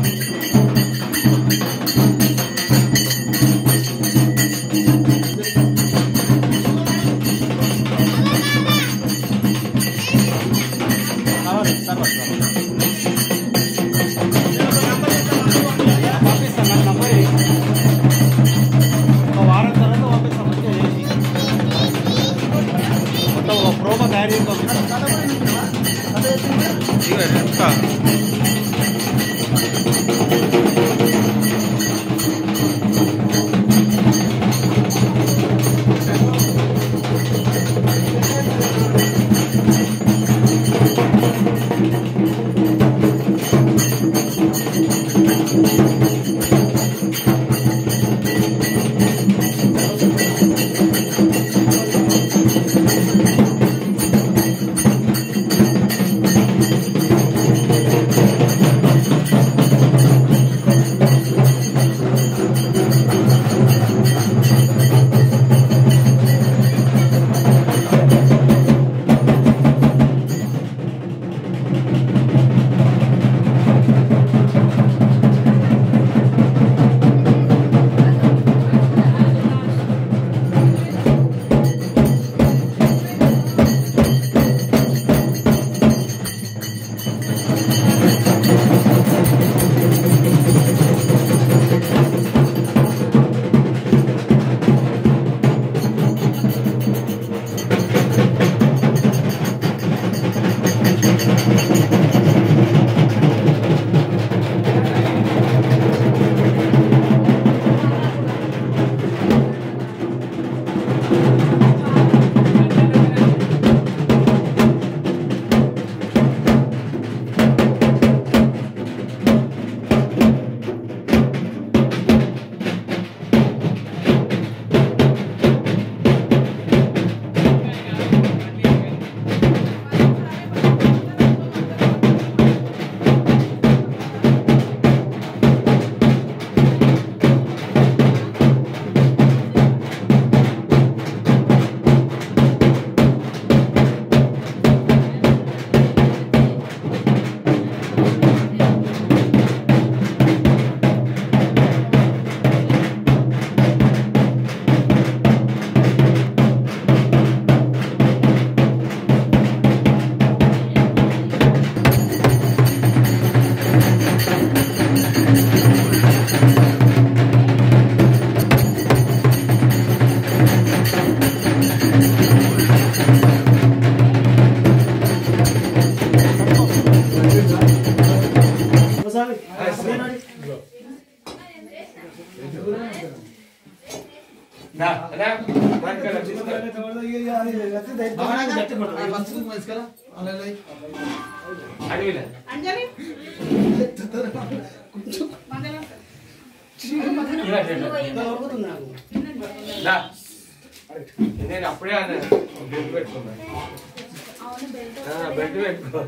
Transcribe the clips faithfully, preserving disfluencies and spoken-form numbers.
నేను అప్పుడే బెల్ట్ పెట్టుకున్నా బెల్ట్ పెట్టుకో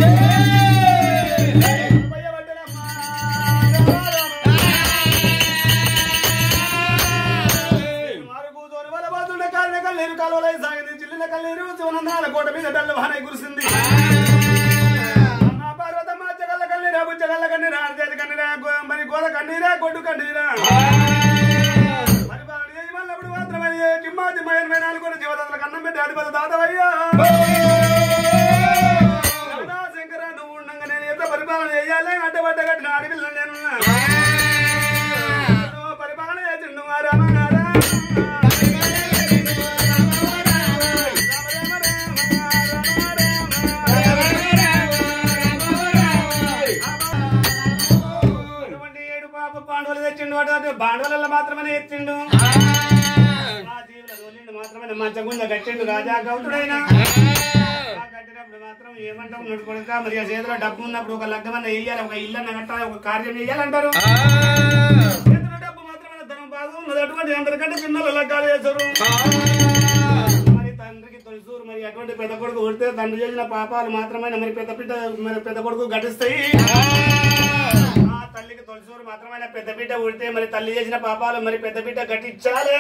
కల్లేరు కాలువలై సాగింది చిల్లిన కల్లేరు శివనందాల కోట మీద డల్లు వాన కురిసింది పార్వతమ్మ జగల్ల కన్నీరా బుచ్చగల్ల కన్నీరా అర్జేది కన్నీరా మరి గోద కన్నీరా గొడ్డు కన్నీరా మరి బాగా మళ్ళప్పుడు మాత్రమే జిమ్మా జిమ్మా ఎనభై నాలుగు కూడా జీవదాతలకు అన్నం పెట్టి అధిపతి దాతవయ్యా శంకర నువ్వు ఉండగా నేను ఎంత పరిపాలన చేయాలి అడ్డబడ్డ కట్టిన అడవిలో నేను పరిపాలన చేసిండు మా రామనారా బాండవల మాత్రమే ఎత్తిండు ఆ జీవుల దోలిండు మాత్రమే మంచగుండ కట్టిండు రాజా గౌతుడైనా కట్టినప్పుడు మాత్రం ఏమంటాం నడుకొడక మరి ఆ చేతిలో డబ్బు ఉన్నప్పుడు ఒక లగ్గమన్న వేయాలి ఒక ఇల్లన్న కట్టాలి ఒక కార్యం వేయాలంటారు చేతిలో డబ్బు మాత్రమే ధనం బాగున్నది అటువంటి అందరికంటే పిల్లలు లగ్గాలు చేశారు మరి తండ్రికి తొలిసూరు మరి అటువంటి పెద్ద కొడుకు ఉడితే తండ్రి చేసిన పాపాలు మాత్రమే మరి పెద్ద బిడ్డ మరి పెద్ద కొడుకు ఘటిస్తాయి తల్లికి తొలిసూరు మాత్రమే పెద్ద బిడ్డ ఉడితే మరి తల్లి చేసిన పాపాలు మరి పెద్ద బిడ్డ ఘటించాలి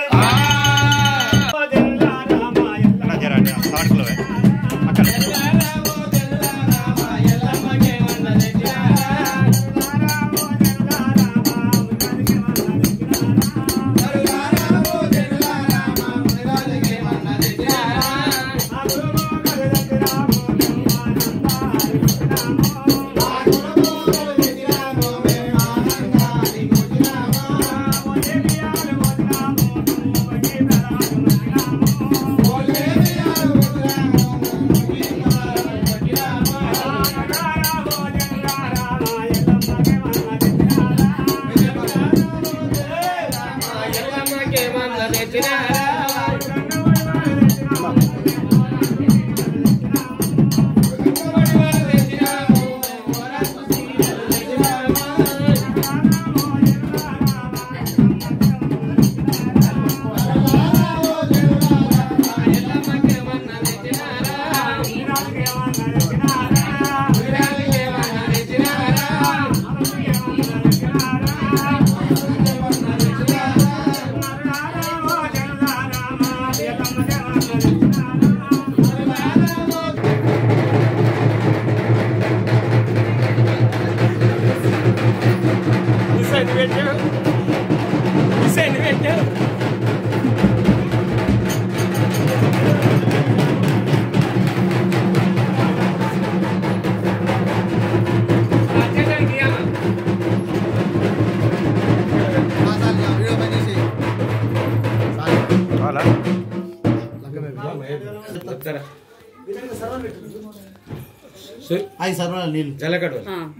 आई सर्व नील जलकट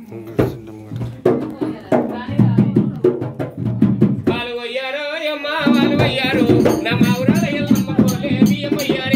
వాళ్ళు వయ్యారో యమ్మ వాళ్ళు వయ్యారో నా మావురాల ఎల్లమ్మ కోలే బియ్యం వయ్యారే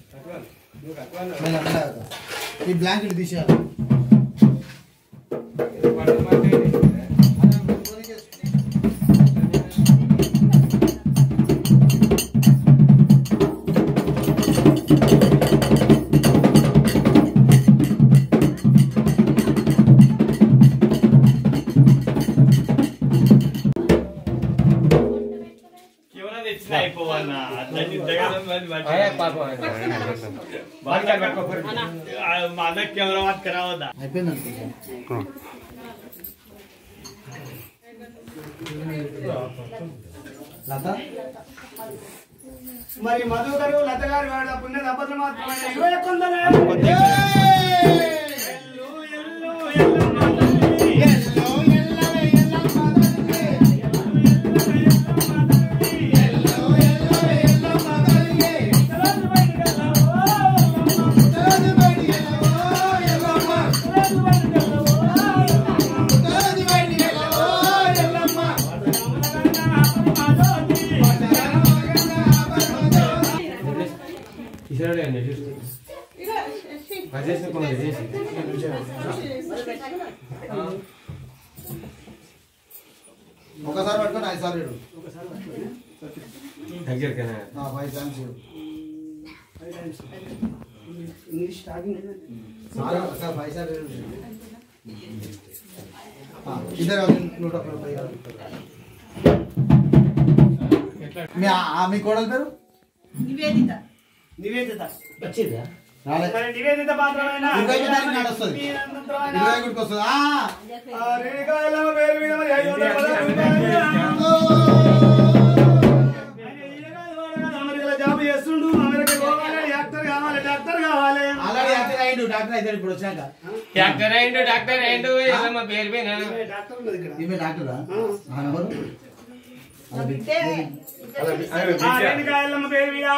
ఈ బ్లాంకెట్ తీసేయాలి माझा कॅमेरा वाद करावा होता మరి మధు గారు లత గారు వాళ్ళ పుణ్య దంపతులు మాత్రమే ఇరవై ఒక్క వందల ఒకసారి పట్టుకొని ఐదు సార్లు దగ్గరికేనా five times English starting five సార్లు ఇద్దరు నూట మీ కోడల పేరు నివేదిత నివేదిత వచ్చిందా నివేదిత మాత్రమేనా నడుస్తుంది జాబ్ చేస్తుండు అమెరికా పోవాలి డాక్టర్ కావాలి డాక్టర్ కావాలి ఆల్రెడీ డాక్టర్ అయ్యిండు డాక్టర్ అయితే ఇప్పుడు వచ్చాక డాక్టర్ అయ్యిండు డాక్టర్ అయ్యిండు మా పేరు పైన డాక్టర్ ఉన్నది ఇక్కడ ఈమె డాక్టరా రేణుకాయలమ్మ పేరు మీద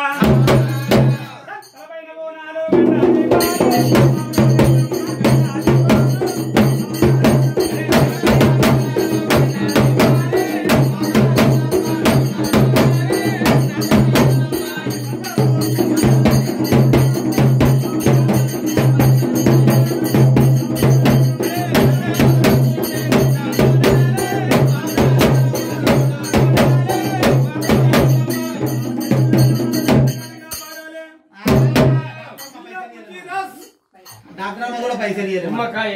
డాక్టర్ కూడా పైసలు ఇయ్యరు నిమ్మకాయ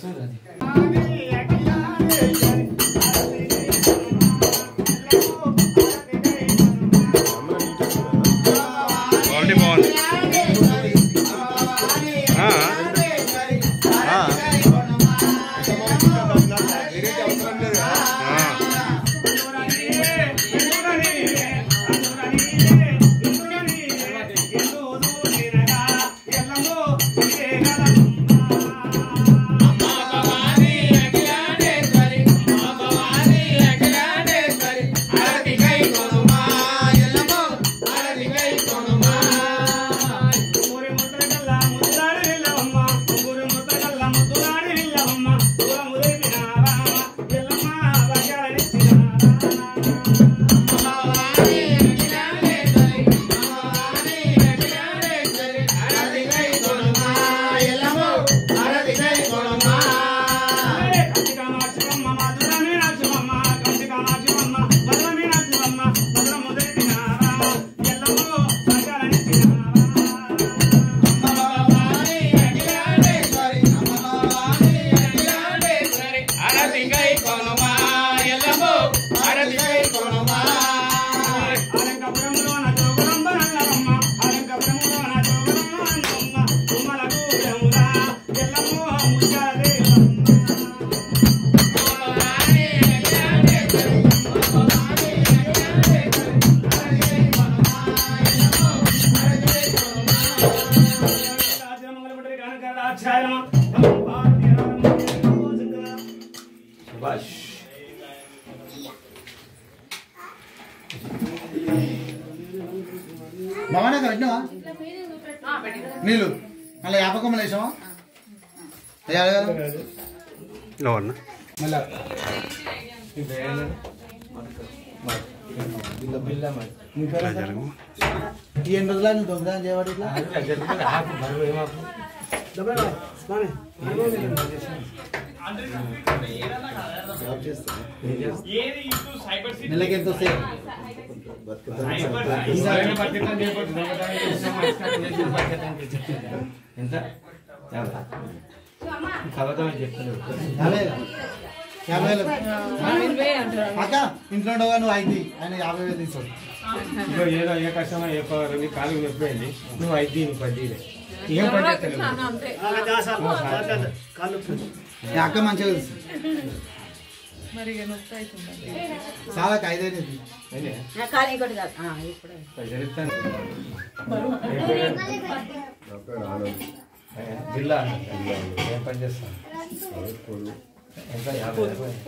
బాగానే పెట్టినావా నీళ్ళు మళ్ళీ యాపకమ్మలు వేసావా మళ్ళా ఈ ఎన్ని రోజులు నువ్వు దొంగతనం చేయబడి ఇట్లా నెలకి ఎంత వస్తాయి ఎంత చెప్తాను యాభై వేలు అక్క ఇంట్లో ఉండవుగా నువ్వు ఐదు ఆయన యాభై వేలు తీసుకోండి. ఇగో ఏదో ఏ కష్టమో ఏ పవర్ కాలు నొప్పిపోయింది నువ్వు ఐదు పది ఏం పని అక్క మంచిగా తెలుసు చాలా ఖైదైనది జిల్లా ఏం పని చేస్తాను ఎంత యాభై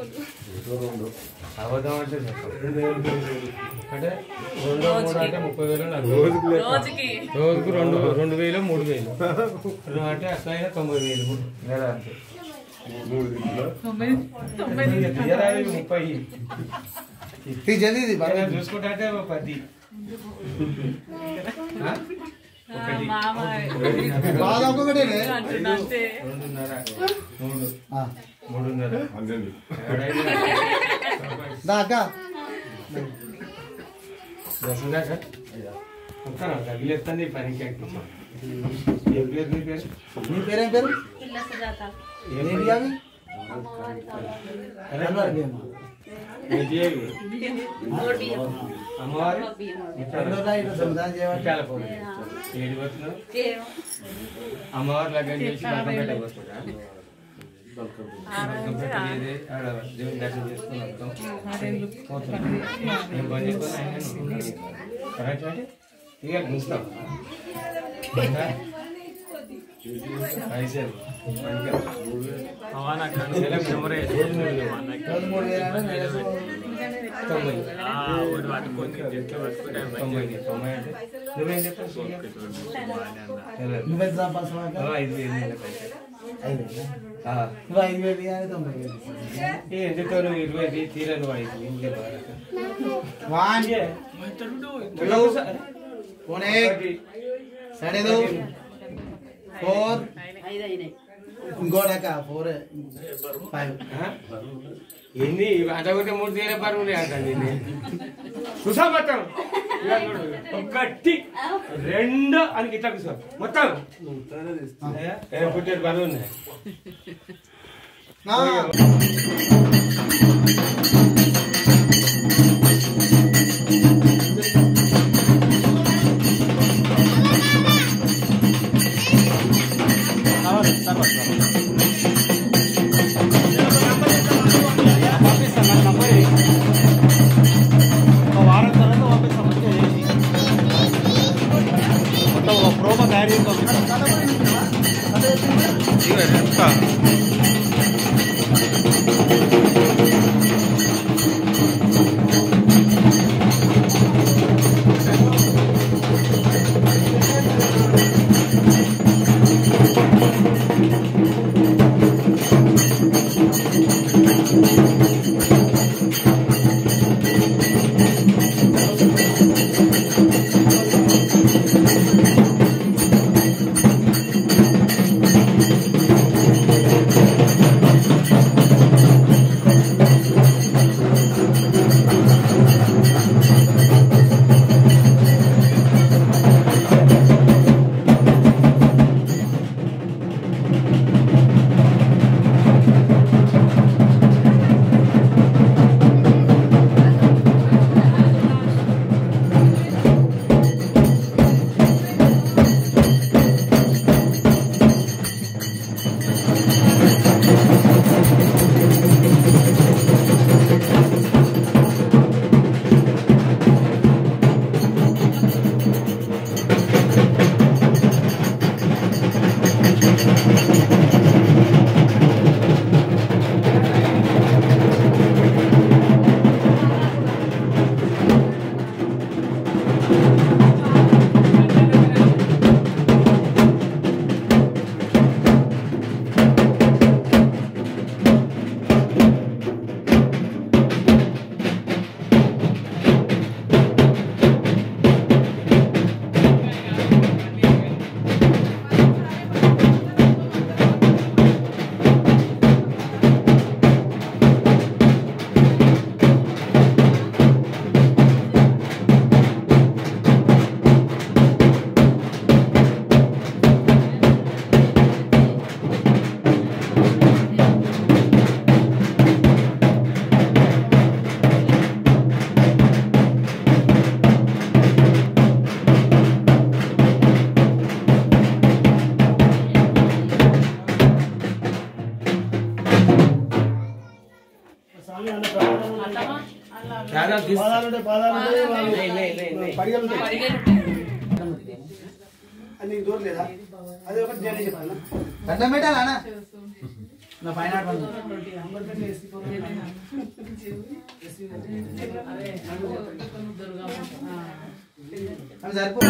అవధం అంటే అంటే రెండు మూడు అంటే ముప్పై వేలు రోజుకు రెండు రెండు వేలు మూడు వేలు అంటే అట్లా అయినా తొంభై వేలు నెల అంతే ముప్పై జల్దీ చూసుకుంటే అంటే పది ఒకటి బాగా ఒక్కొక్కటే రెండున్నర మూడు మూడున్నర అక్క దసరా సార్ ఉంటాను తగిలేస్తుంది పనికి ఏం పేరు నీ పేరు నీ పేరేం పేరు ఏంటి అవి అమ్మవారు ఏడు వస్తున్నావు అమ్మవారు లగ్గం చేసి దేవుని దర్శనం చేసుకుని వస్తాం ఇక చూస్తాం పైసలు తొంభై తొంభై తొంభై అంటే నువ్వేం చెప్తావు ఐదు వేలు నువ్వు ఐదు వేలు కానీ తొంభై వేలు ఎందుకో నువ్వు ఇరవై తీరా నువ్వు ఐదు సరే ఫోర్ ఇంకోటక్క ఫోర్ ఫైవ్ ఎన్ని అదొకటి మూడు తీరే పరుగులు అంటండి చూసా మొత్తం ఒకటి రెండు అని ఇట్లా కూర్చో మొత్తం పుట్టేది పనులు ఉన్నాయి వారం తర్వాత పంపిస్తాం మంచిగా చేసి మొత్తం ఒక ప్రోమో తయారు చేస్తాం ఉంటాయి పాదాలు ఉంటాయి పడిగలు ఉంటాయి అది నీకు దూరం లేదా అది ఒకటి నేను చెప్పాను దండం పెట్టాలా నా పైన సరిపో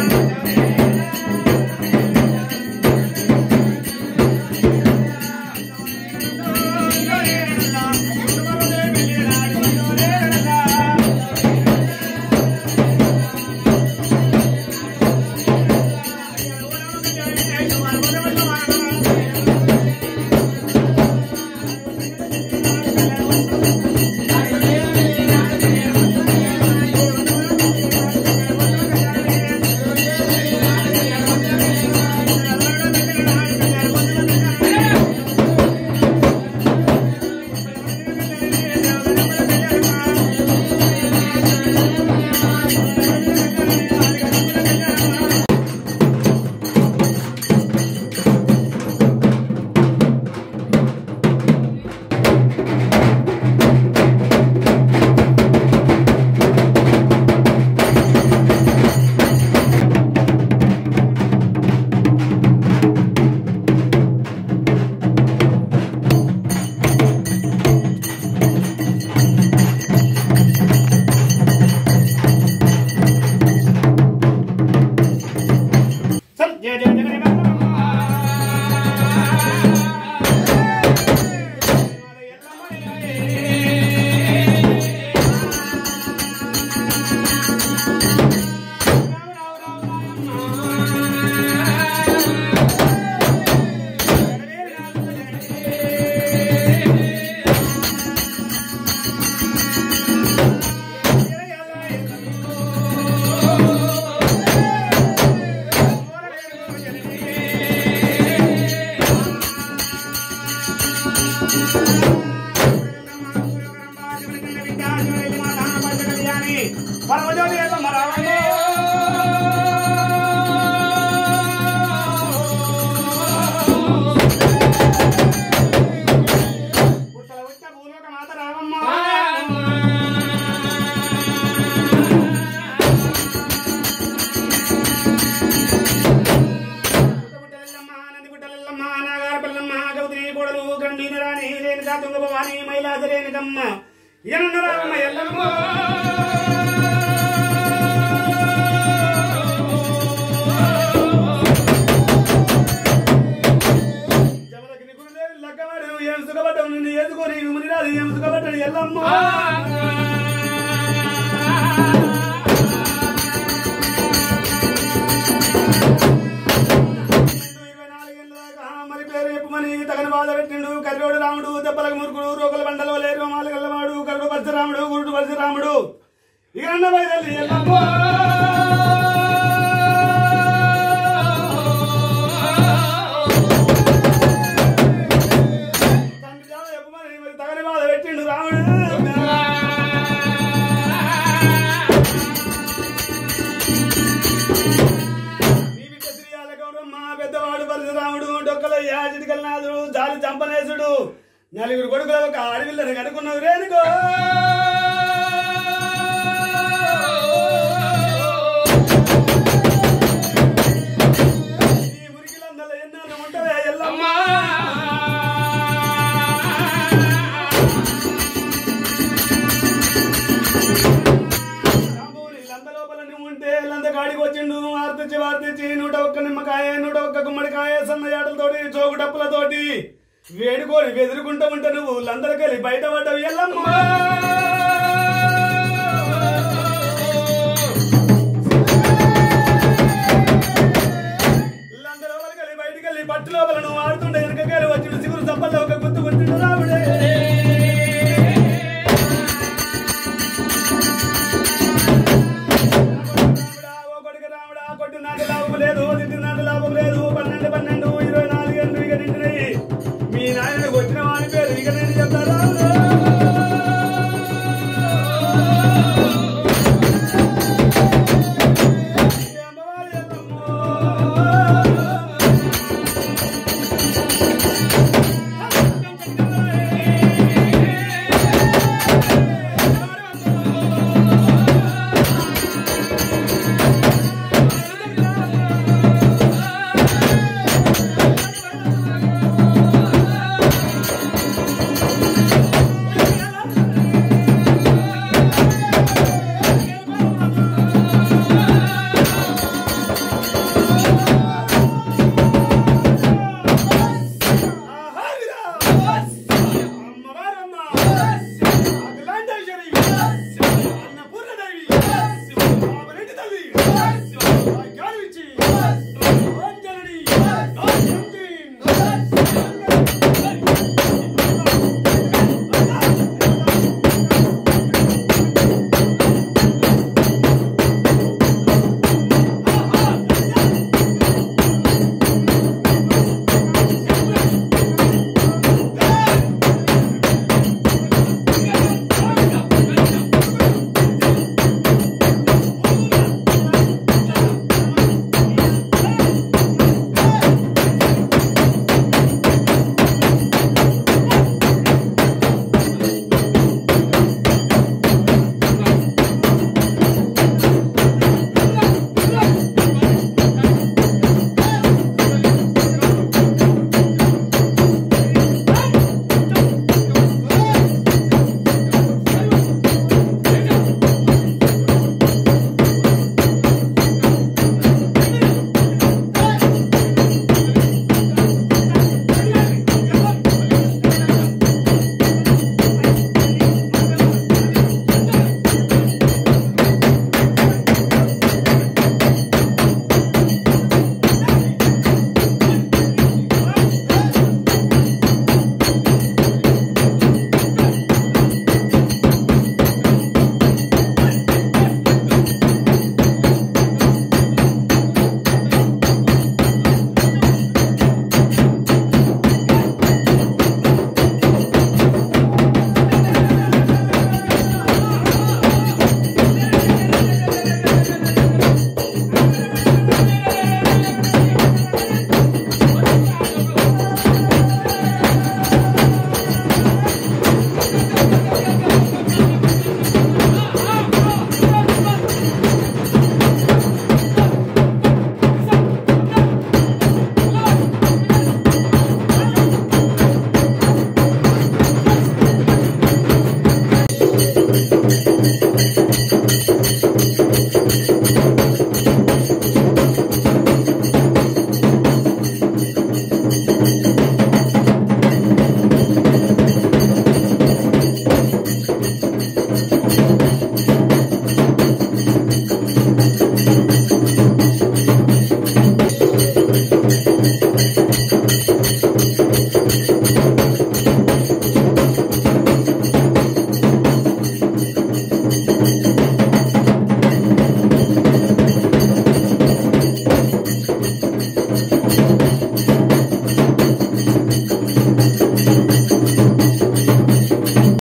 నలుగురు కొడుకులు ఒక అడవిల్లని కనుక్కున్నావు రేనుకో ఈ మురికిలందరూ ఎన్నాళ్ళు ఉంటవే ఎల్లమ్మా లంద లోపల నువ్వు ఉంటే లంద కాడికి వచ్చిండు వార్తిచ్చి వార్తిచ్చి నూట ఒక్క నిమ్మకాయ నూట ఒక్క గుమ్మడికాయ సన్న ఆటలతోటి చోకు డప్పులతోటి వేడుకోని వెదురుకుంటూ ఉంటే నువ్వు లందరికెళ్ళి బయట పడ్డవు ఎల్లమ్మా లంద లోపలికెళ్ళి బయటకెళ్ళి పట్టు లోపల నువ్వు ఆడుతుంటే వెనకకెళ్ళి వచ్చి సిగురు చప్పల్లో ఒక గుర్తు గుర్తుండు రావుడే ఓ కొడుకు రాముడా కొట్టు నాకు లాభం లేదు